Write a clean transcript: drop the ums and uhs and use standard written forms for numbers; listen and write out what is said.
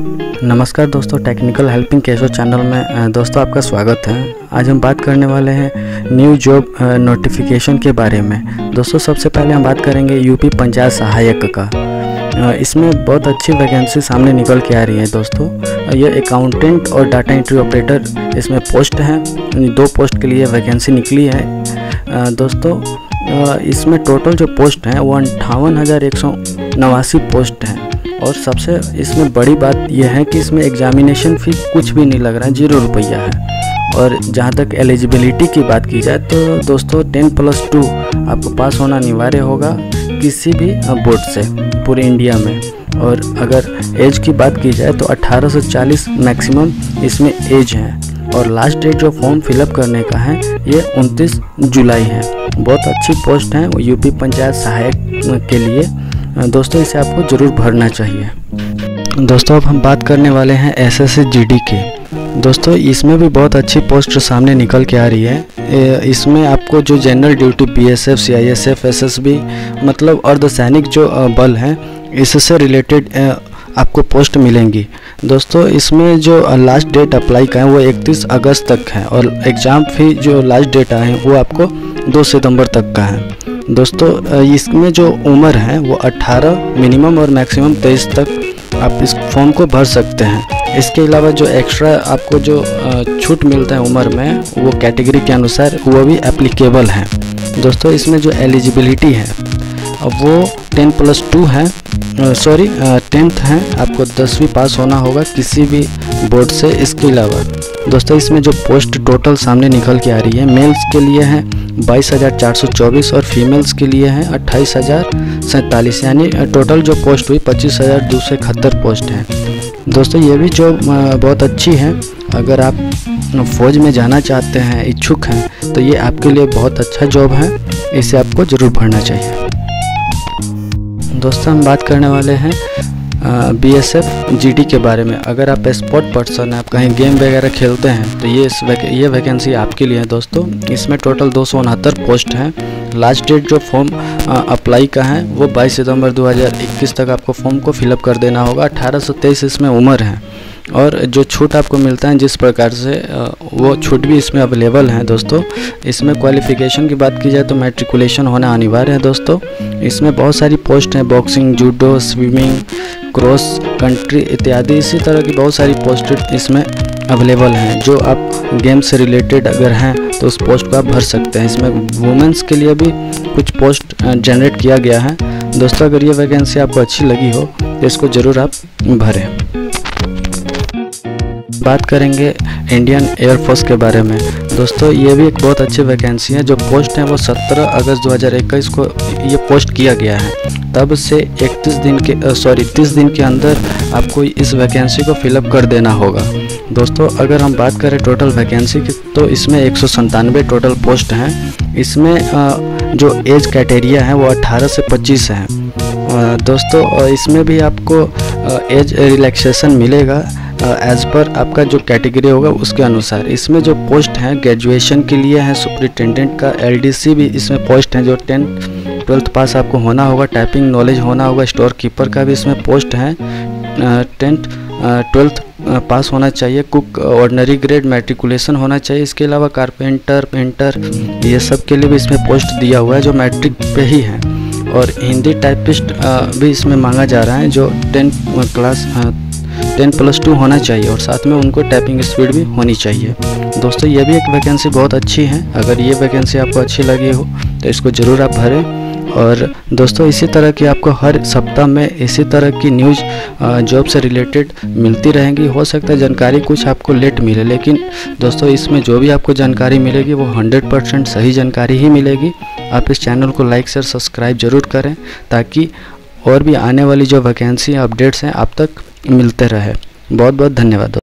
नमस्कार दोस्तों, technical helping Keshav channel में दोस्तों आपका स्वागत है। आज हम बात करने वाले हैं न्यू जॉब नोटिफिकेशन के बारे में। दोस्तों सबसे पहले हम बात करेंगे यूपी पंचायत सहायक का। इसमें बहुत अच्छी वैकेंसी सामने निकल के आ रही है दोस्तों। ये अकाउंटेंट और डाटा एंट्री ऑपरेटर इसमें पोस्ट हैं। 2 पोस्ट के लिए वैकेंसी निकली है दोस्तों। इसमें टोटल जो पोस्ट हैं वो 58,189 पोस्ट हैं। और सबसे इसमें बड़ी बात यह है कि इसमें एग्जामिनेशन फ़ी कुछ भी नहीं लग रहा है, 0 रुपया है। और जहाँ तक एलिजिबिलिटी की बात की जाए तो दोस्तों 10+2 आपको पास होना अनिवार्य होगा किसी भी बोर्ड से पूरे इंडिया में। और अगर एज की बात की जाए तो 18 से 40 मैक्सिमम इसमें एज है। और लास्ट डेट जो फॉर्म फिलअप करने का है ये 29 जुलाई है। बहुत अच्छी पोस्ट है यूपी पंचायत सहायक के लिए दोस्तों, इसे आपको ज़रूर भरना चाहिए। दोस्तों अब हम बात करने वाले हैं SSC GD की। दोस्तों इसमें भी बहुत अच्छी पोस्ट सामने निकल के आ रही है। इसमें आपको जो general duty BSF, CISF, SSB मतलब अर्धसैनिक जो बल हैं इससे रिलेटेड आपको पोस्ट मिलेंगी। दोस्तों इसमें जो लास्ट डेट अप्लाई का है वो 31 अगस्त तक है। और एग्ज़ाम फी जो लास्ट डेट है वो आपको 2 सितंबर तक का है। दोस्तों इसमें जो उम्र है वो 18 मिनिमम और मैक्सिमम 23 तक आप इस फॉर्म को भर सकते हैं। इसके अलावा जो एक्स्ट्रा आपको जो छूट मिलता है उम्र में वो कैटेगरी के अनुसार वो भी एप्लीकेबल है। दोस्तों इसमें जो एलिजिबिलिटी है वो 10+2 है, 10th है। आपको 10वीं पास होना होगा किसी भी बोर्ड से। इसके अलावा दोस्तों इसमें जो पोस्ट टोटल सामने निकल के आ रही है, मेल्स के लिए है 22,424 और फीमेल्स के लिए है 28,047, यानी टोटल जो पोस्ट हुई 25,271 पोस्ट है। दोस्तों ये भी जो बहुत अच्छी है। अगर आप फौज में जाना चाहते हैं, इच्छुक हैं, तो ये आपके लिए बहुत अच्छा जॉब है। इसे आपको ज़रूर भरना चाहिए। दोस्तों हम बात करने वाले हैं BSF GD के बारे में। अगर आप स्पोर्ट पर्सन हैं, आप कहीं गेम वगैरह खेलते हैं, तो ये वैकेंसी आपके लिए है दोस्तों। इसमें टोटल 269 पोस्ट हैं। लास्ट डेट जो फॉर्म अप्लाई का है वो 22 सितंबर 2021 तक आपको फॉर्म को फिलअप कर देना होगा। 18 से 23 इसमें उम्र है। और जो छूट आपको मिलता है जिस प्रकार से वो छूट भी इसमें अवेलेबल है दोस्तों। इसमें क्वालिफ़िकेशन की बात की जाए तो मैट्रिकुलेशन होना अनिवार्य है दोस्तों। इसमें बहुत सारी पोस्ट हैं, boxing, judo, swimming, cross country इत्यादि इसी तरह की बहुत सारी पोस्ट इसमें अवेलेबल हैं। जो आप गेम से रिलेटेड अगर हैं तो उस पोस्ट को आप भर सकते हैं। इसमें वुमेंस के लिए भी कुछ पोस्ट जनरेट किया गया है दोस्तों। अगर ये वैकेंसी आपको अच्छी लगी हो तो इसको ज़रूर आप भरें। बात करेंगे इंडियन एयरफोर्स के बारे में। दोस्तों ये भी एक बहुत अच्छी वैकेंसी है। जो पोस्ट है वो 17 अगस्त 2021 को ये पोस्ट किया गया है। तब से 30 दिन के अंदर आपको इस वैकेंसी को फिलअप कर देना होगा दोस्तों। अगर हम बात करें टोटल वैकेंसी की तो इसमें 197 टोटल पोस्ट हैं। इसमें जो एज क्राइटेरिया है वो 18 से 25 है दोस्तों। इसमें भी आपको एज रिलैक्सेशन मिलेगा एज़ पर आपका जो कैटेगरी होगा उसके अनुसार। इसमें जो पोस्ट हैं ग्रेजुएशन के लिए है, सुपरिटेंडेंट का LDC भी इसमें पोस्ट है। जो 10th-12th पास आपको होना होगा, टाइपिंग नॉलेज होना होगा। स्टोर कीपर का भी इसमें पोस्ट है, 10th-12th पास होना चाहिए। कुक ऑर्डिनरी ग्रेड मैट्रिकुलेशन होना चाहिए। इसके अलावा कारपेंटर, पेंटर ये सब के लिए भी इसमें पोस्ट दिया हुआ है जो मैट्रिक पे ही है। और हिंदी टाइपिस्ट भी इसमें मांगा जा रहा है जो 10+2 होना चाहिए। और साथ में उनको टाइपिंग स्पीड भी होनी चाहिए दोस्तों। ये भी एक वैकेंसी बहुत अच्छी है। अगर ये वैकेंसी आपको अच्छी लगी हो तो इसको ज़रूर आप भरें। और दोस्तों इसी तरह की आपको हर सप्ताह में इसी तरह की न्यूज़ जॉब से रिलेटेड मिलती रहेंगी। हो सकता है जानकारी कुछ आपको लेट मिले, लेकिन दोस्तों इसमें जो भी आपको जानकारी मिलेगी वो 100% सही जानकारी ही मिलेगी। आप इस चैनल को लाइक शेयर सब्सक्राइब ज़रूर करें ताकि और भी आने वाली जो वैकेंसी अपडेट्स हैं आप तक मिलते रहे। बहुत बहुत धन्यवाद।